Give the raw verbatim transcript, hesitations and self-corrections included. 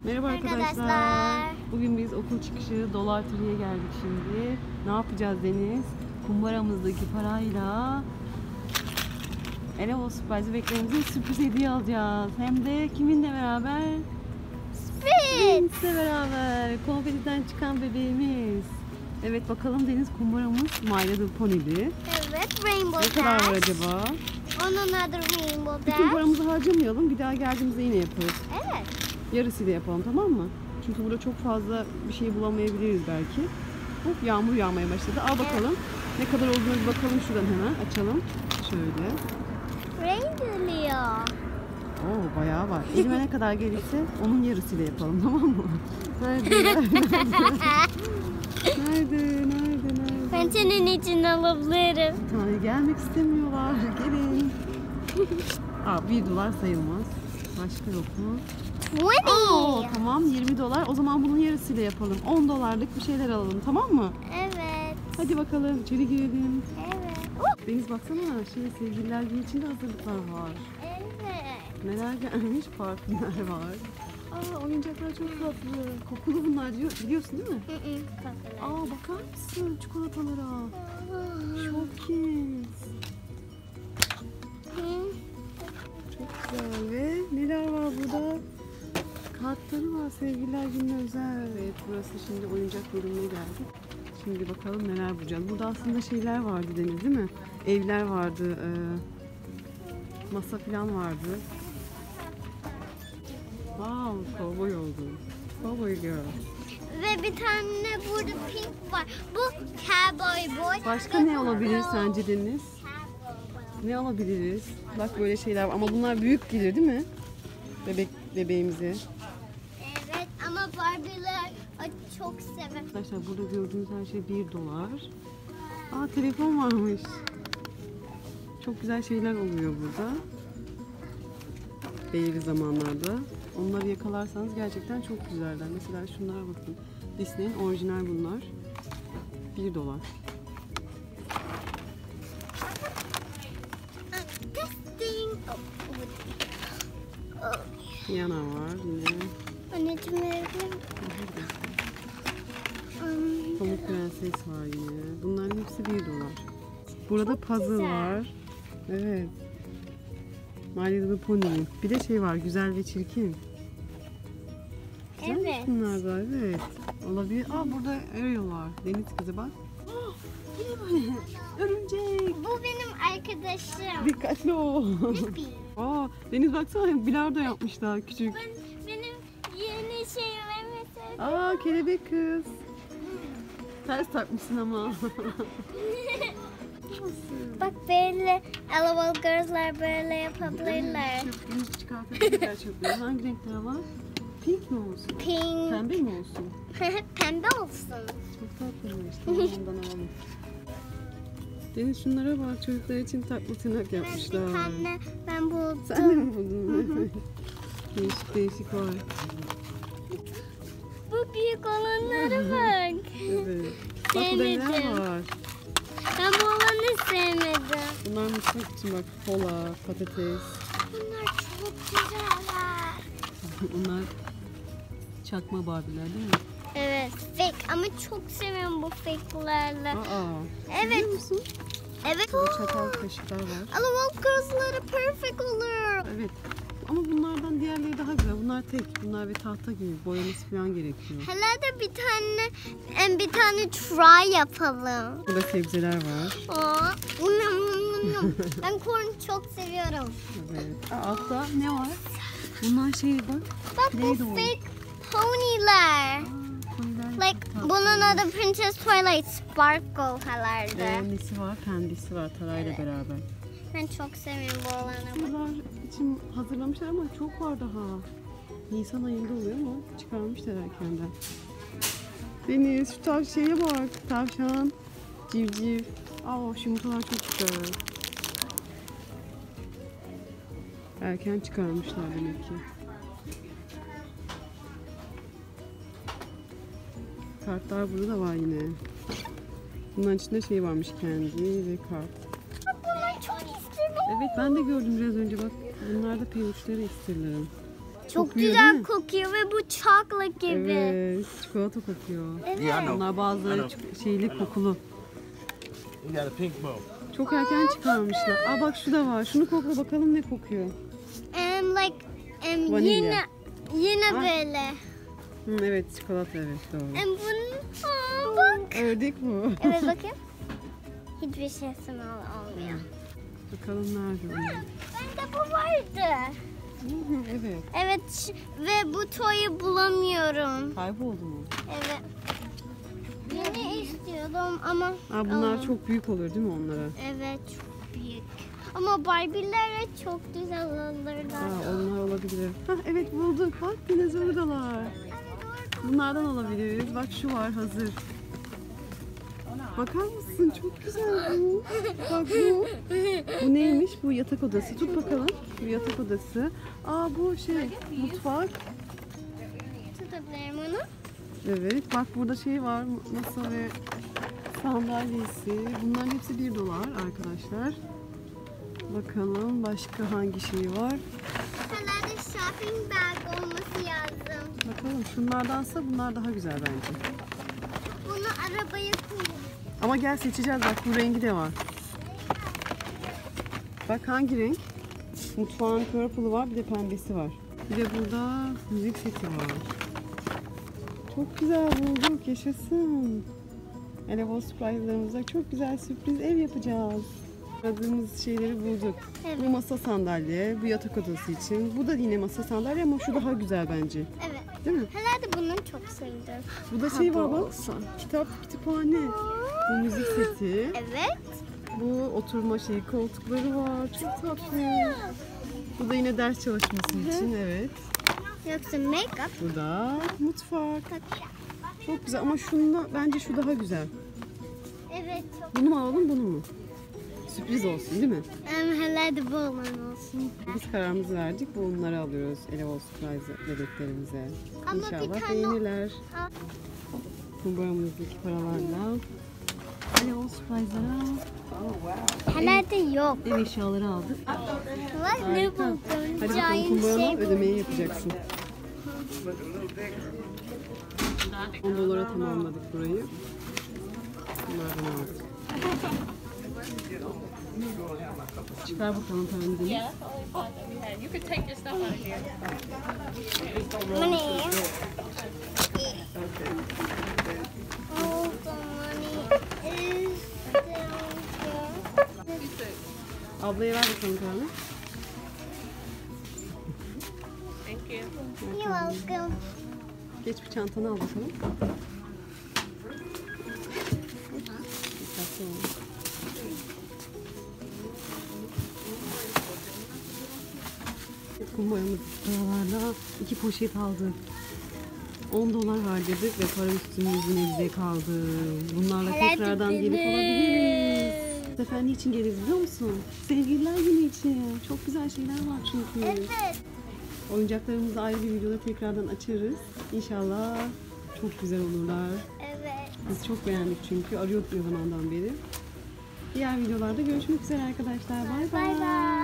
Merhaba arkadaşlar. arkadaşlar. Bugün biz okul çıkışı Dollar Tree'ye geldik şimdi. Ne yapacağız Deniz? Kumbaramızdaki parayla Elevol Surprise bebeklerimize sürpriz hediye alacağız. Hem de kiminle beraber? Spritz. Sprintz'le beraber. Konfetiden çıkan bebeğimiz. Evet bakalım Deniz, kumbaramız My Little Pony'di. Evet, Rainbow Ne kadar var Dash. acaba? On another Rainbow Bütün Dash. paramızı harcamayalım. Bir daha geldiğimizde yine yaparız. Evet. Yarısıyla yapalım, tamam mı? Çünkü burada çok fazla bir şey bulamayabiliriz belki. Hop, yağmur yağmaya başladı. Al bakalım. Ne kadar olduğunu bir bakalım şuradan hemen. Açalım. Şöyle. Rain geliyor. Oo, bayağı var. Elime ne kadar gelirse onun yarısıyla yapalım, tamam mı? Nerede? Nerede? Nerede? Nerede? Nerede? Ben senin için alabilirim. Bir tane gelmek istemiyorlar. Gelin. Aa, bir dolar sayılmaz. Başka yok mu? Oo, yirmi. tamam, yirmi dolar. O zaman bunun yarısıyla yapalım. on dolarlık bir şeyler alalım, tamam mı? Evet. Hadi bakalım içeri girelim. Evet. Oh, Deniz baksana, şey, sevgililer günü için de hazırlıklar var. evet. Neler gelmiş, parfümler var. Aa, oyuncaklar çok tatlı. Kokulu bunlar, diyor- biliyorsun değil mi? Hı hı, bakalım. Aa, bakar mısın çikolatalara? Çok kiss. Hı. Çok güzel. Ve neler var burada? Kartları var, sevgililer gününe özel. Evet, burası şimdi oyuncak bölümüne geldik. Şimdi bakalım neler bulacağız. Burada aslında şeyler vardı Deniz, değil mi? Evler vardı, e, masa falan vardı. Wow, cowboy oldu. Cowboy girl. Ve bir tane burada pink var. Bu cowboy boy. Başka Ve ne bu olabilir girl. sence Deniz? Ne alabiliriz? Bak böyle şeyler var ama bunlar büyük gelir değil mi? Bebek bebeğimize. Evet ama Barbie'ler ay, çok sever. Arkadaşlar burada gördüğünüz her şey bir dolar. Aa, telefon varmış. Çok güzel şeyler oluyor burada. Belirli zamanlarda. Onları yakalarsanız gerçekten çok güzeller. Mesela şunlara bakın. Disney'in orijinal bunlar. bir dolar. Testing. Oh, oh. Piyano var yine. Anneciğim verebilir misin? Um, Pamuk Prenses var yine. Bunların hepsi bir dolar. Burada puzzle güzel. var. Evet. My Little Pony. Bir de şey var, güzel ve çirkin. Güzelmiş Evet. bunlar da, evet. Olabilir. Aa, burada Ariel var. Deniz kızı bak. Oh, yine böyle. Örümcek. Bu benim arkadaşım. Dikkatli ol. Lippy. Aa, Deniz baksana, bilardo yapmışlar küçük. Ben, benim yeni şeyimi sevdim. Aa, kelebek kız. Ters takmışsın ama. Nasıl? Bak böyle Elevol Girls'lar böyle yapabilirler. Çöpünü çıkartabilirler çöpleri. Hangi renkler var? Pink mi olsun? Pink. Pembe mi olsun? Pembe olsun. Çok tatlıymış. Tamam, ondan alalım. Deniz şunlara bak, çocuklar için tatlı tırnak Ben yapmışlar. bir tane ben buldum. Sen de mi buldun? değişik değişik var. Bu büyük olanlara bak. Evet. Bak burada neler Sevmedim. var. Ben bu olanı sevmedim. Bunlar mutfak için bak, kola, patates. Bunlar çok güzeller. Onlar çakma Barbie'ler değil mi? Evet, fake ama çok seviyorum bu fake'lerle. Aa. Evet. Biliyor musun? Evet. Burada çatal kaşıklar var. Elevol Girls'ları perfect olur. Evet. Ama bunlardan diğerleri daha güzel. Bunlar tek. Bunlar bir tahta gibi. Boyaması falan gerekiyor. Hele de bir tane em, bir tane try yapalım. Burada sebzeler var. Aa, unum, unum, unum. Ben corn çok seviyorum. Evet. Aa, altta ne var? Bunlar şey bak. Bak bu Play-Doh. fake pony'ler. Aa, koyular Like çok tatlı. bunun adı Princess Twilight Sparkle herhalde. Ee, nesi var? Pembesi var Taray'la beraber. Ben çok seviyorum bu olanı. Bunlar için hazırlamışlar ama çok var daha. Nisan ayında oluyor ama çıkarmışlar erkenden. Deniz şu tavşeye bak. Tavşan, civciv. Aa, şu yumurtalar çok güzel. Erken çıkarmışlar demek ki. Kartlar burada da var yine. Bunların içinde şey varmış, kendi ve kart. Bak bunları çok istiyorum. Evet, ben de gördüm biraz önce bak. Bunlar da peluşları isterlerim. Çok Kokuyor, değil güzel mi? kokuyor ve bu chocolate gibi. Evet, çikolata kokuyor. Evet. Yeah, I know. Bunlar bazıları I know. ç- şeyli, kokulu. You got a pink bow. Çok erken çıkarmışlar. Aa bak şu da var. Şunu kokla bakalım ne kokuyor. And like um, Vanilya. yine yine Ha? böyle. Hı, evet çikolata evet doğru. And bunun aa, bak. Ördek bu. Evet bakayım. Hiçbir şey sınav olmuyor. Bakalım nerede onlar. Bende bu vardı. Hı hı, evet. Evet ş- ve bu toyu bulamıyorum. Kayboldu mu? Evet. Yeni istiyordum ama. Aa bunlar Aa, çok büyük olur değil mi onlara? Evet çok büyük. Ama Barbie'lere çok güzel olurlar. Aa onlar olabilir. Hah evet bulduk. Bak yine zordalar. Bunlardan alabiliriz. Bak şu var hazır. Bakar mısın? Çok güzel bu. Bak bu. Bu neymiş? Bu yatak odası. Tut bakalım. Bu yatak odası. Aa bu şey mutfak. Tutabilirim onu. Evet. Bak burada şey var. Masa ve sandalyesi. Bunların hepsi bir dolar arkadaşlar. Bakalım başka hangi şey var. Herhalde shopping bag olması lazım. Bakalım şunlardansa bunlar daha güzel bence. Bunu arabaya koyayım. Ama gel seçeceğiz bak bu rengi de var. Bak hangi renk? Mutfağın purple'ı var bir de pembesi var. Bir de burada müzik seti var. Çok güzel bulduk yaşasın. Elevon surprise'larımıza çok güzel sürpriz ev yapacağız. Aradığımız şeyleri bulduk. Evet. Bu masa sandalye, bu yatak odası için. Bu da yine masa sandalye ama şu daha güzel bence. Evet. Değil mi? Herhalde bunu çok sevdim. Bu da şey var bak. olsun. Kitap, kütüphane. Bu müzik seti. Evet. Bu oturma şeyi koltukları var. Çok tatlı. Bu da yine ders çalışması için evet. Yoksa make-up. Burada mutfak. Çok güzel ama şununla bence şu daha güzel. Evet çok. Bunu mu alalım bunu mu? Sürpriz olsun değil mi? Um, herhalde bu olan olsun. Biz kararımızı verdik. Bunları alıyoruz Elevon Surprise bebeklerimize. Ama bir İnşallah tane- beğenirler. Aa. Kumbaramızdaki paralarla Elevon Surprise'lara Herhalde yok. ev eşyaları aldık. Var ne Harika. buldum? Hadi bakalım Giant kumbarana şey buldum. ödemeyi yapacaksın. on dolara tamamladık burayı. Bunlardan aldık. Çıkar bakalım paranı Deniz. Yeah, that's only five that we had. You could take your stuff out of here. Money. All the money is down here. Ablaya ver bakalım paranı. Thank you. You're welcome. Geç bir çantanı al bakalım. Dikkatli ol. Kumbaramız paralarla iki poşet aldık. on dolar harcadık ve para üstümüz yine bize kaldı. Bunlarla Helal tekrardan gelip gidelim. alabiliriz. Bu sefer niçin geliriz biliyor musun? Sevgililer günü için. Çok güzel şeyler var çünkü. Evet. Oyuncaklarımızı ayrı bir videoda tekrardan açarız. İnşallah çok güzel olurlar. Evet. Biz çok beğendik çünkü arıyorduk ne zamandan beri. Diğer videolarda görüşmek üzere arkadaşlar. Bay bay. Bye bye.